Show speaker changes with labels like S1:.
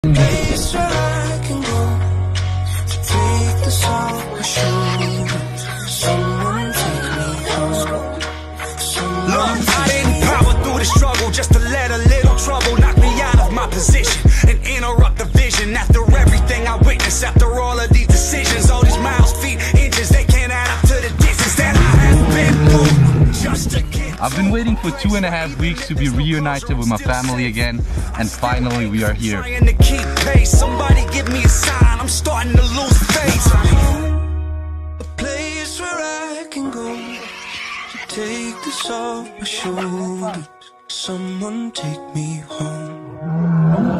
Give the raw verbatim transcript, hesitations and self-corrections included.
S1: Place where I can go to take this off my shoulders. Someone take me home.
S2: Look, I didn't power through the struggle just to let a little trouble knock me out of my position and interrupt the vision. After everything I witnessed, after all of these decisions, all these miles, feet, inches, they can't add up to the distance that I have been through just to get.
S3: I've been waiting for two and a half weeks to be reunited with my family again, and finally we are here.
S2: Trying to keep pace, somebody give me a sign, I'm starting to lose faith.
S1: A place where I can go to take this off my shoulders. Someone take me home.